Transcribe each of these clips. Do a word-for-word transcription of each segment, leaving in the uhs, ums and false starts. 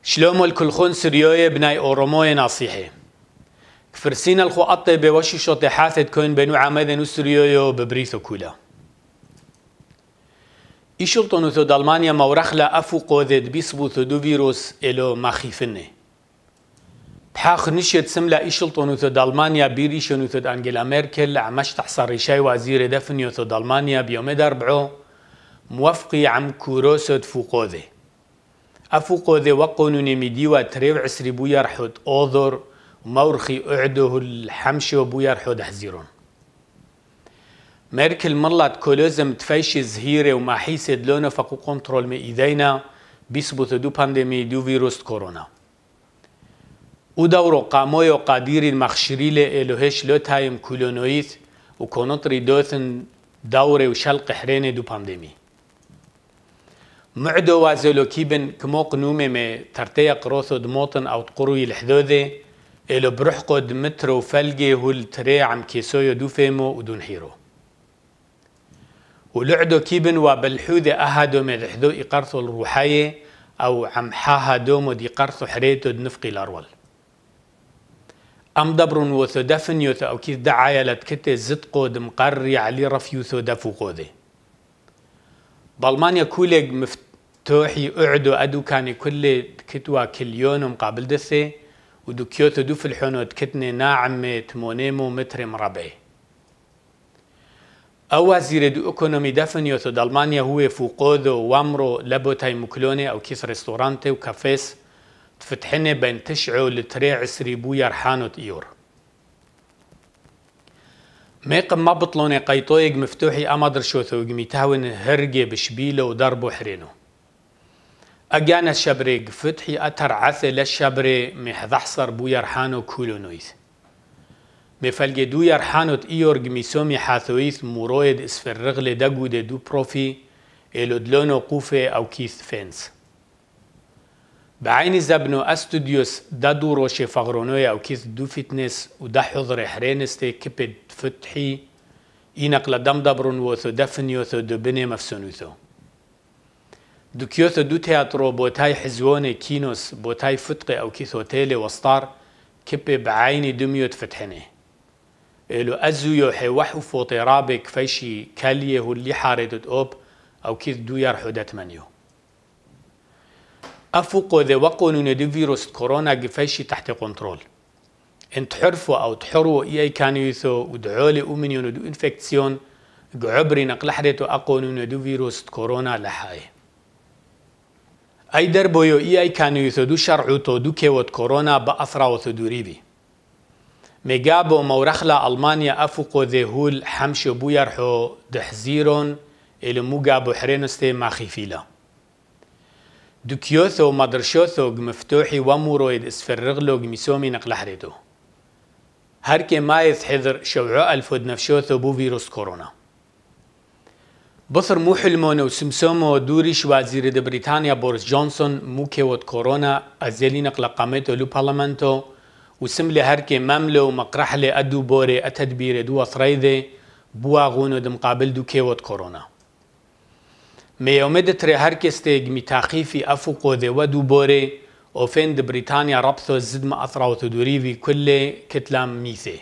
شلومو الكلخون سريوية بناي أوروموية ناصيحة كفرسينا الخو أطي بوشي شوطي حاثت كون بنو عمدن وسريويو ببريثو كولا إيشلطونو ثو دالمانيا مورخلا أفو قوذد بيصبو ثو دو فيروس إلو ماخيفنه بحاخ نشيت سملا إيشلطونو ثو دالمانيا بيريشونو ثو أنجيلا ميركل عمش تحصر ريشاي وزير دفنيو ثو دالمانيا بيومي داربعو موافقي عم كوروسود فوقوذي أفوقوذي وقونوني ميديوة تريو عسري بويار حود أوذر ومورخي أعده الحمشو بويار حود حزيرون ميركل مرلت كولوزم تفايشي زهيرة وما حيسد لونه فقو كنترول مي إيدينا بيثبت دو بانديمي دو فيروس كورونا ودورو قامويو قاديري المخشريلة إلوهيش لوتايم كولونويث وكونطري دوثن دوري وشلق حريني دو بانديمي معدو وازلو كيبن كموق نومي مي ترتيا قروثو دموطن أو تقروي الحدوذي إلو برحقو دمترو فلقي هو التري عم كيسويو دو فيمو ودون حيرو ولعدو كيبن وبالحوذي أهدو مي الحدو إقارثو الروحاية أو عم حاها دومو دي قارثو حريتو دنفقي الأرول أم دبرون وثو دفن يوثو أو كيث دعايا لتكتي زدقو دمقري علي رفيوثو دفو قوذي بالمانيا كوليج مفتوحي أعدو أدو كاني كل كتوا كل يوم مقابل دثي ودو كيوتو دو في الحونو تكتني ناعمة تمونيمو متر مربعي أو وزير دو اكونومي دفن يوثو دالمانيا هو فوقوذو وامرو لابوتاي مكلوني أو كيس ريستورانتي وكافيس تفتحني بين تشعو لتري عسري بويا رحانو تيور ميقم ما بطلوني قيطويق مفتوحي أمادر شوثو وقميتاون هرقي بشبيلو ودربو حرينو أجانا الشبريق فتحي أتر عثي للشبري محضحصر بو يرحانو كولو نويث مفلقي دو يرحانو تيور قميسومي حاثويث مورويد اسفر رغلي دقو دي دو بروفي إلو دلونو قوفي أو كيث فينس بعيني زبنو استوديوس دادو روشي فغرونويا أو كيث دو فيتنس ودا حضر حرينستي كبد فتحي إنقل دم دبرون وثو دفنيو ثو دو بني مفسونوثو دو كيوثو دو تياترو بوتاي حزووني كينوس بوتاي فتقي أو كيث هوتيلي وسطار كبي بعيني دميوت فتحني إلو أزويو حي وحو فوطي رابك فيشي كاليه اللي حاردت أوب أو كيث دو يرحو داتمانيو أفوقو ذي وقونون دي فيروس كورونا قفايشي تحت كنترول ان تحرفوا أو تحروا إياي كانوا يثو ودعولي أمنيون دو انفكتسيون قعبري نقل حريتو أقونون دو فيروس كورونا لحاي أي دربويو إياي كانوا يثو دو شرعوتو دو كيوت كورونا بأثرا وثو ريبي ميقابو مورخلا ألمانيا أفوقو ذي هول حمشو بو يرحو دحزيرون إلي مقابو حرينستي ما خيفيلا دو كيوثو مدرشوثو مفتوحي ومورويد اسفرغلو ميسومي نقل حريتو هركي ما يتحذر شوعو الفود نفشوثو بو فيروس كورونا بثر مو حلمونو سمسومو دوريش وزير دي بريطانيا بوريس جونسون مو كيوت كورونا ازيلي نقل قامتو لو بارلمانتو وسملي هركي مملو مقرحلي ادو بوري اتدبيري دو ثريذي بواغونو دمقابل دو كيوت كورونا ميومد تري هركستيج متاخيفي أفوقو ذي ودو بوري وفين دي بريطانيا ربطو الزدم أثرا وتدوريفي كل كتلام ميثي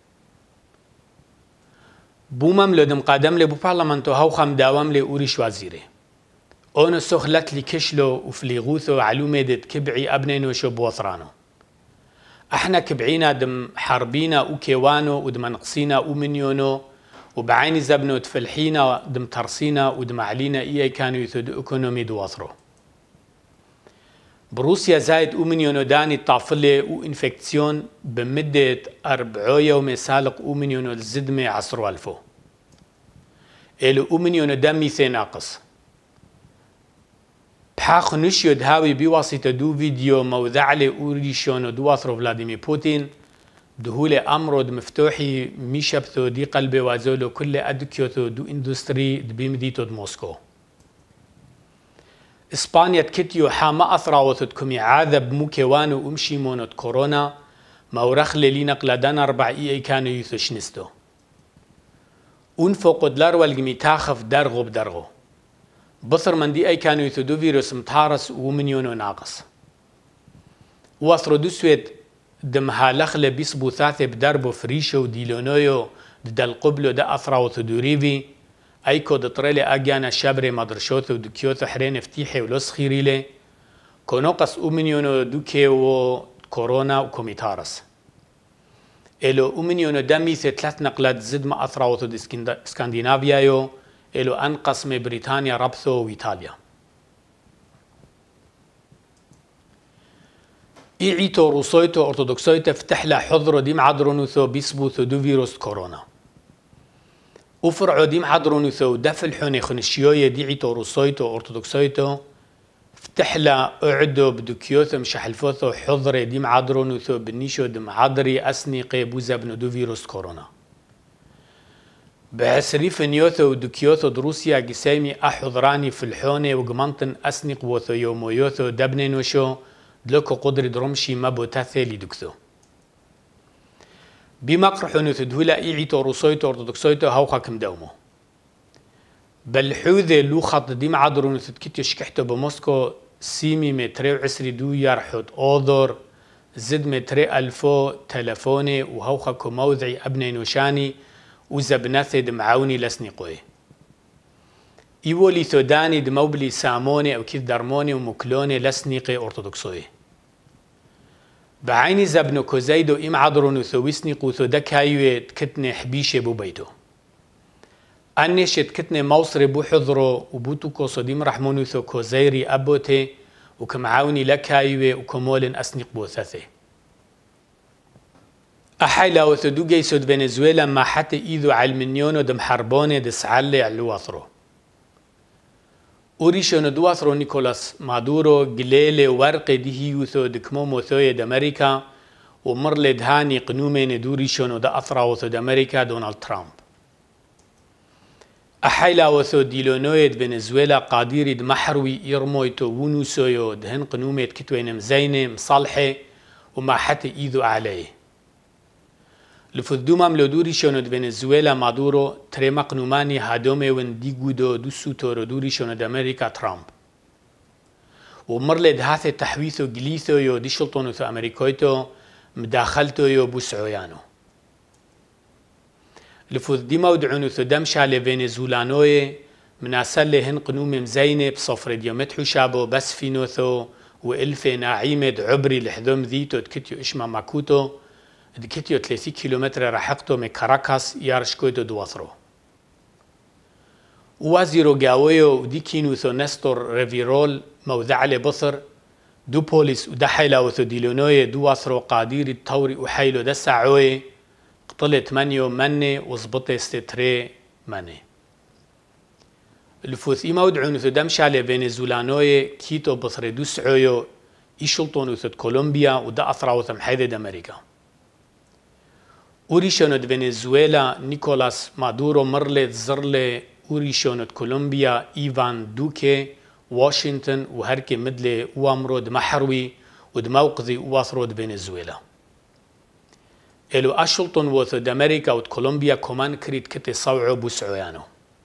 بو مملو دم قادم لي بو بارلمانتو هاو خم داوام لي أوريش وزيري اونو سخلت لي كشلو وفليغوثو علو ميدت كبعي أبنينو شو بوثرانو احنا كبعينا دم حربينا وكيوانو ودم نقصينا ومنيونو وبعيني زبنو تفلحينا دم ترسينا ودم علينا إياي كانوا يثد اكونومي دواثرو بروسيا زايد اومنيونو داني طافلي و انفكتسيون بمدة أربعو يوم سالق اومنيونو الزدمي عصرو ألفو إلو اومنيونو دمي ثي ناقص بحاق نشيو دهاوي بواسطة دو فيديو موذعلي اوريشونو دواثرو فلاديمير بوتين دهول أمرود مفتوحي ميشبثو دي قلبي وازولو كل أدكيوثو دو اندستري دبيم ديتو موسكو إسبانيا تكتيو حاما أثراوثتكمي عاذب موكيوانو ومشيمونو كورونا مورخ لي نقل دان أربع إي كانوا يثشنستو أنفقو دلار والقمي تاخف درغو بدرغو بصر من دي أي كانوا يثدو فيروس متارس ومنيونو ناقص واثرو دوسويت دمها لخلة بيصبو ثاثة بدربو فريشو ديلونويو دل قبلو دا أثراو ثدوريفي أيكو دطريلي أجانا شابري مدرشوثو دكيوثو حرين افتيحي ولوس خيريلي كونوقس أومنيونو دوكي و كورونا وكوميتارس إلو أومنيونو دميثي ثلاث نقلات زد ما أثراوثو دي اسكندنافيايو إلو أنقص من بريطانيا ربثو وإيطاليا إيعيتو روسويتو أرثوذكسويتو فتحلا حضرو ديم عدرونوثو بيسبوثو دو فيروس كورونا وفرعو ديم عدرونوثو دفل حوني خنشيوية ديعيتو روسويتو أرثوذكسويتو فتحلا أعدو بدوكيوثو مشحلفوثو حضري ديم عدرونوثو بنيشو ديم عدري أسنيقي بوزابنو دو فيروس كورونا بعسريف نيوثو ودوكيوثو دروسيا قسيمي أحضراني في الحوني وقمنطن أسنق وثو يومويوثو دبنينوشو دلوكو قدر درمشي مابو تاثي لدكثو بمقرحونو ثدولا إيعيتو روسويتو أرثوذكسويتو هاوخا كم دومو بل حوذي لو خط ديم عدرونو ثدكتيو شكحتو بموسكو سيمي متري وعسري دو يرحوت أوذر زد متري ألفو تلفوني وهاوخا كموضعي أبنينوشاني وزبناثي دمعوني لسنقوي إيولي ثوداني دموبلي ساموني أو كيف درموني ومكلوني لسنيقي أرثوذكسوي بعيني زبنو كوزيدو إم عدرونو ثويسنيقو ثودكايوي تكتني حبيشي بو بيتو أنيش تكتني موصري بو حضرو وبوتو كوسو ديم رحمونو ثو كوزيري أبوتي وكمعاوني لكايوي وكمولن أسنيق بو ثاثي أحيلا وثدوغي سود فنزويلا ما حتى إيذو علمنيونو دم حربوني دسعالي علواثرو أوريشونو دواثرو نيكولاس مادورو قليلي ورقي ديهيوثو دكمومو ثوية دامريكا ومرلي دهاني قنومين دوريشونو دا أثراوثو دامريكا دونالد ترامب أحيلا وثو ديلونويد فنزويلا قاديري دمحروي إيرمويتو ونوسويو دهن قنوميت كتوين مزيني مصالحي وما حتى إيذو عليه لفدوما ملودوري شونو فنزويلا مادورو تريما قنوماني هادومي ون ديغودو دو سوتورو دوري شونو دامريكا ترامب ومرلي دهاثي تحويثو جليثو يو ديشلطونو ثو أمريكويتو مداخلتو يو بوسعويانو لفدوما ودعونو ثو دمشا لفنزولانوي مناسل هن قنومي مزيني بصفر ديومتحو شابو بس فينو ثو وإلفي ناعيمة عبري لحذوم ذيتو تكتيو إشما ماكوتو دكتيو ثلاثين كيلومتر رحقتو من كاراكاس يارشكويتو دواثرو ووازيرو جاويو وديكينو ثو نستور ريفيرول موضع لبصر دو بوليس ودحيلا وثو ديلونوي دواثرو قاديري التوري وحيلو دسعوي قتلت منيو مني وزبطي ستتري مني الفوث إما ودعونو ثو دمشا لفنزولانوي كيتو بصري دو سعويو إيشلطونو ثو كولومبيا ودا أثراو ثم حيدة أمريكا أوريشونو فنزويلا نيكولاس مادورو مرلت زرلي أوريشونو كولومبيا إيفان دوكي واشنطن وهركي مدلي وامرو دمحروي ودموقذي واثرو فنزويلا إلو أشلطن وثو دامريكا وكولومبيا كمان كريت كتي صوعو بوسعويانو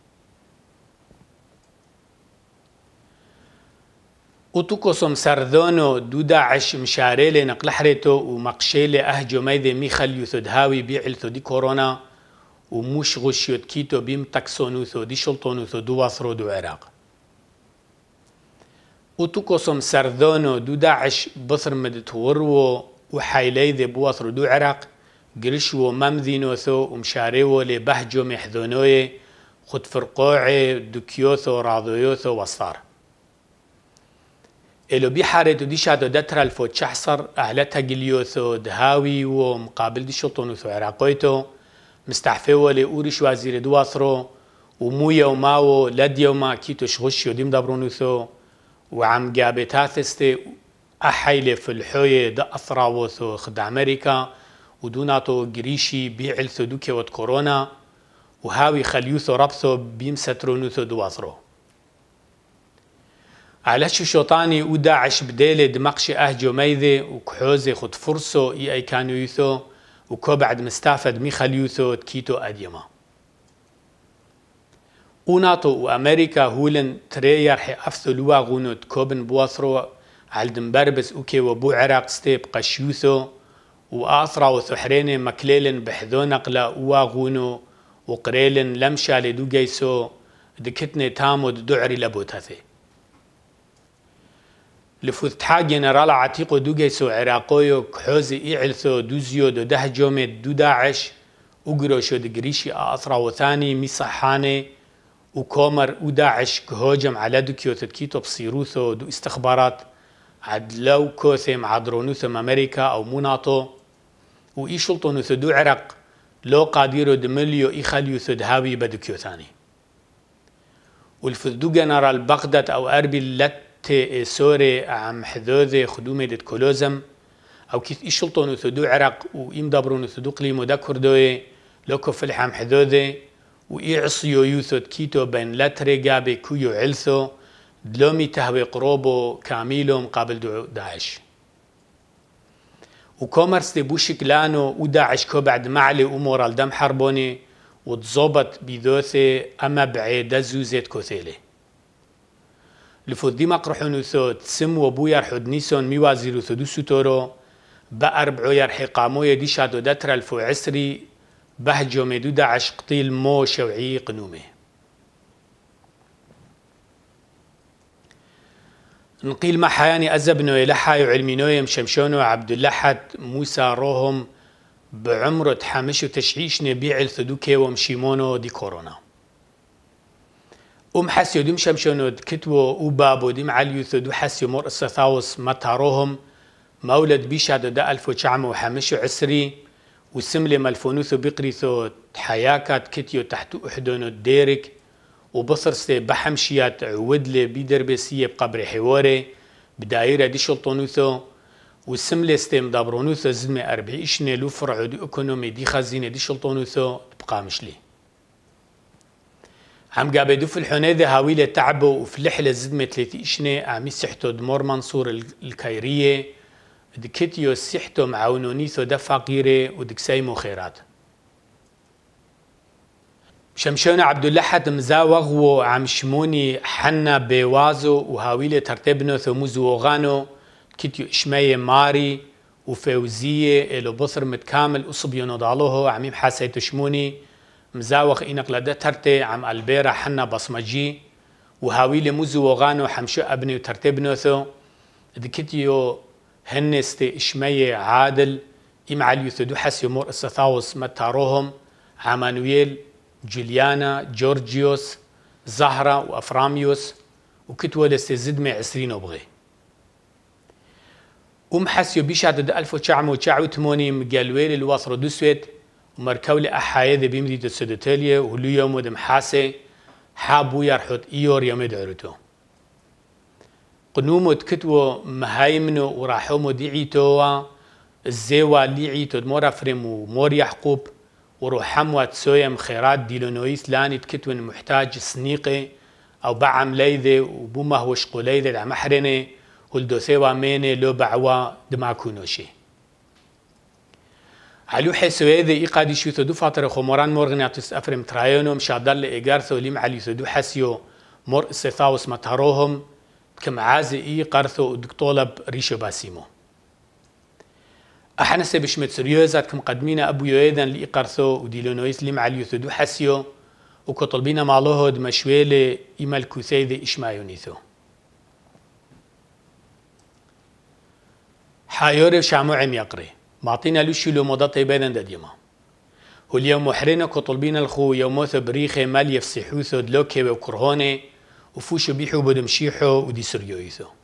وتوكوسم سردونو دو داعش مشاريلي نقلحريتو ومقشيلي أهجو ميذي ميخل يثدهاوي بيعلثو دي كورونا وموش غشيوت كيتو بيم تاكسونوثو دي شلطونوثو دو واثرو دو عراق وتوكوسم سردونو دو داعش بثر مدتورو وحايلي ذي بواثرو دو عراق قرشو ممذينوثو ومشاريو لي بهجو محذونوي خد فرقوعي دوكيوثو راضيوثو وصار إلو بيحارتو دي شادو دترا الفو تشحصر أهلتها قليوثو دهاوي ومقابل دي شلطونوثو عراقويتو مستحفيو لي أوريش وزير دواثرو ومويا وماو لديو ما كيتو شغشيو ديم دابرونوثو وعم جابتاثستي أحيلي في الحوية دا أثراوثو خد أمريكا ودوناتو قريشي بيعلثو دوكي وات كورونا وهاوي خليوثو ربثو بيمسترونوثو دواثرو على شوشوطاني وداعش بديلي دمقشي أهجو ميذي وكحوزي خد فرصو إي أي كانو يثو وكو بعد مستافد ميخل يثو تكيتو أديما وناتو وأمريكا هولن تريار حي أفثو لواغونو تكوبن بواثرو عالدن بربس اوكي وبو عراق ستيب قشيوثو وآثرا وثحرين مكليلن بحذو نقلا واغونو وقريلن لمشا لدو جيسو دكتني تامو دعري لبوتاثي لفوثتحا جنرال عتيقو دو جيسو عراقويو كحوزي إعلثو دوزيو دو ده جومي دو داعش وقروشو دقريشي آثرا وثاني ميصحاني وكومر وداعش كهوجم على دوكيو تدكيتو بصيروثو دو استخبارات عدلو كوثم عدرونوثم أمريكا أو موناطو وإيشلطو نوثو دو عراق لو قاديرو دمليو إيخاليو ثدهاوي بدوكيو ثاني والفذدو جنرال بغداد أو أربيل لت سوري عم حذوذي خدومي دت كولوزم أو كيف إيشلطو نوثو دو عراق وإيم دابرو نوثو دو قليمو دا كردوي لوكو فلح عم حذوذي وإيعصيو يوثو تكيتو بين لتريقابي كويو علثو دلومي تهوي قروبو كاميلو مقابل داعش وكومرس دي بوشكلانو وداعش كو بعد معلي أمور الدم حربوني وتظبط بذوثي أما بعيدة زوزيت كوثيلي لفوت دي مقرحونو ثو تسم وبوير حدنيسون ميوازيرو ثدو سوتورو بأربعو يرحي قامو يديشاتو داتر الفو عسري بهجو ميدو داعش قتيل مو شوعي قنومي نقيل ما حياني أزبنو يلحايو علمينوي مشمشونو عبد اللحد موسى روهم بعمره تحمشو تشعيش نبيع الثدوكي ومشيمونو دي كورونا أم حسيو دي مشمشونو كتبو وبابو دي معليو ثدو حسيو مور السثاوس متاروهم مولد بيشادو دا ألفو شعمو وحمشو عسري وسملي ملفونوثو بقريثو تحياكات كتيو تحتو أحدونو ديرك وبصر ستي بحمشيات عودلي بيدربسية بقبر حواري بدايرة دي شلطونوثو والسملي ستي مدابرونوثو زدمي أربعيشني لو فرعو دي اكونومي دي خزينة دي شلطونوثو بقامشلي عم قابدو في الحنيذة هاويلة تعبو وفلحلة زدمي تلاتيشني عمي سحتو دمور منصور الكايرية دكتيو سحتو معاونونيثو دا فقيري ودكسايمو خيرات شمشونا عبد اللحد مزاوغ وعم شموني حنا بوازو وهاويلة ترتبنو ثموز وغانو كتيو إشماية ماري وفوزية إلو بصر متكامل أصبيو نضالوه عميم حاسيتو شموني مزاوغ إنق لدى ترتي عم البيرا حنا بصمجي وهاويلة موزو وغانو حمشو أبني وترتبنو ثو دكتيو هنستي إشماية عادل إم عليو ثدو حسيو مور السثاوس متاروهم عمانويل جوليانا جورجيوس زهرة وأفراميوس وكتوى لستزدمي عسرين وبغي أم حسيو بيشاد دا ألف وشعم وشعو تموني مقالويل الواصر دوسويت ومركولي أحايا بيمري دا سودتاليا وهلو يومو دم حاسي حابو يرحط إيور يومي عرتو قنومو تكتوى مهايمنو وراحومو ديعيتوا الزيوة ليعيتو دمورا فريم ومور يحقوب وروحموات سويم خيرات ديلونويس لاني تكتون محتاج سنيقي أو بعم ليذي وبوما هوش قوليذي دع محرني والدوثيوا ميني لو بعوا دماكونوشي علو حسويذي إيقادي شو ثدو فاطر خموران مورغناتوس أفرم ترايونو مشادل إيقارثو ليم علي ثدو حسيو مور استثاوس مطهروهم كم عازي إي قارثو ودكتولب ريشو باسيمو احنا سبشمت سريوزات كم قدمينا ابو يويدن لي قرثو وديلونويس لي معليو ثدو حسيو وكطلبينا مالوه دمشويلي ايمال كوثيذي اشمايونيثو حايوري شامو عم يقري معطينا لوشي لو مضطي بيدن دديما واليوم محرنا كطلبينا الخو يوموثو بريخي مال يفسحوثو دلوكي وكرهوني وفوشو بيحو بدمشيحو ودي سريويثو